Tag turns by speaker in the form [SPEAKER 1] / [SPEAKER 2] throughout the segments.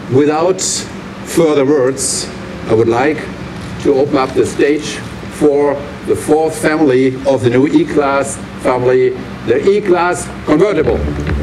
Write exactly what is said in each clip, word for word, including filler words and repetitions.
[SPEAKER 1] without further words, I would like to open up the stage for the fourth family of the new E-Class family, the E-Class Convertible.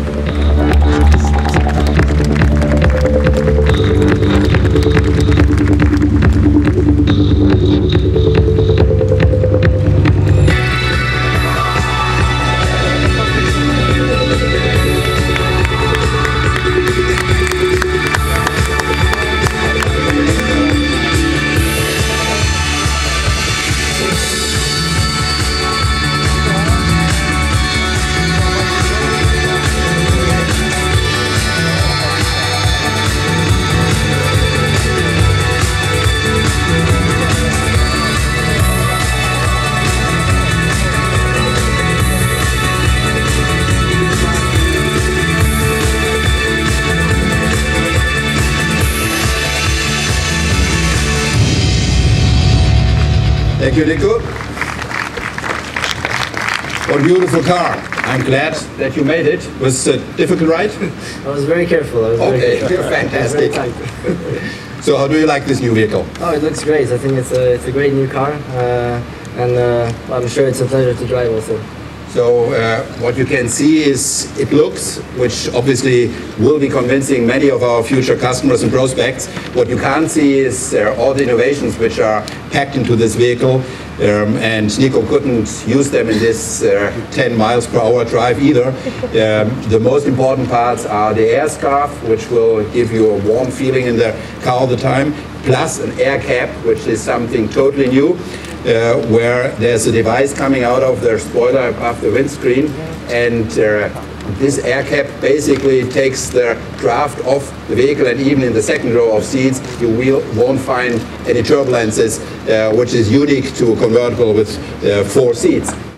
[SPEAKER 2] Thank you, Nico. What a beautiful car. I'm glad that you made it. Was it a difficult ride?
[SPEAKER 3] I was very careful. I was
[SPEAKER 2] okay,
[SPEAKER 3] very careful.
[SPEAKER 2] fantastic. So how do you like this new vehicle?
[SPEAKER 3] Oh, it looks great. I think it's a, it's a great new car. Uh, and uh, I'm sure it's a pleasure to drive also.
[SPEAKER 1] So uh, what you can see is it looks, which obviously will be convincing many of our future customers and prospects. What you can't see is uh, all the innovations which are packed into this vehicle. Um, and Nico couldn't use them in this uh, ten miles per hour drive either. Um, the most important parts are the air scarf, which will give you a warm feeling in the car all the time, plus an air cap, which is something totally new. Uh, where there's a device coming out of the spoiler above the windscreen, and uh, this air cap basically takes the draft off the vehicle, and even in the second row of seats you will, won't find any turbulences, uh, which is unique to a convertible with uh, four seats.